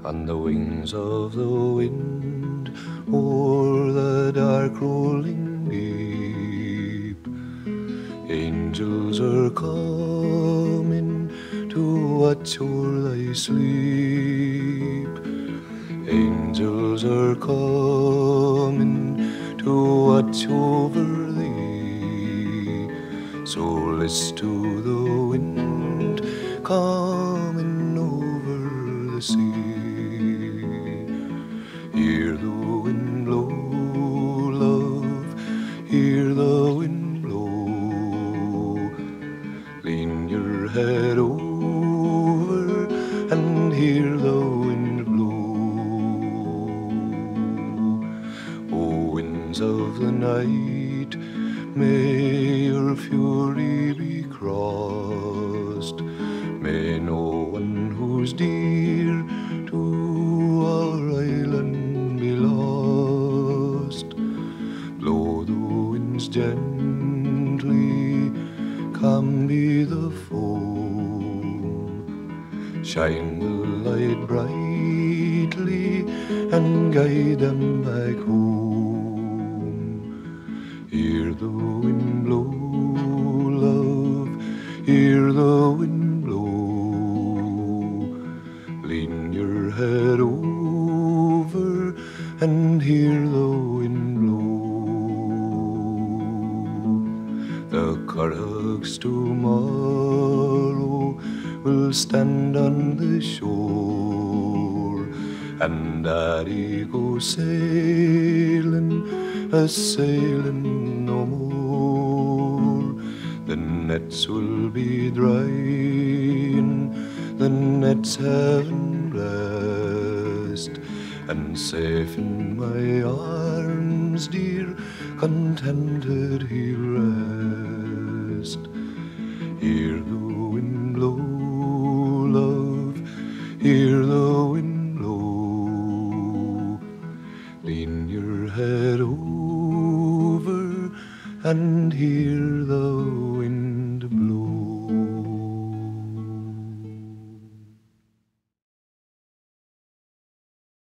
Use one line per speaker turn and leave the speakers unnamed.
on the wings of the wind, o'er the dark rolling deep. Angels are coming to watch o'er thy sleep. Angels are coming to watch over thee. So list to the wind coming over the sea. Hear the wind blow, love, hear the wind blow. Lean your head over and hear the wind blow. O winds of the night, may your fury be crossed. May no one who's dear to our island be lost. Blow the winds gently, calm be the foam. Shine the light brightly and guide them back home. Hear the wind blow, love, hear the wind blow. Lean your head over and hear the wind blow. The curraghs tomorrow will stand on the shore, and Daddy go sailing, a-sailing no more. The nets will be drying, the nets having rest, and safe in my arms, dear, contented he rest. Hear the wind blow, love, hear the wind blow. Lean your head over and hear the wind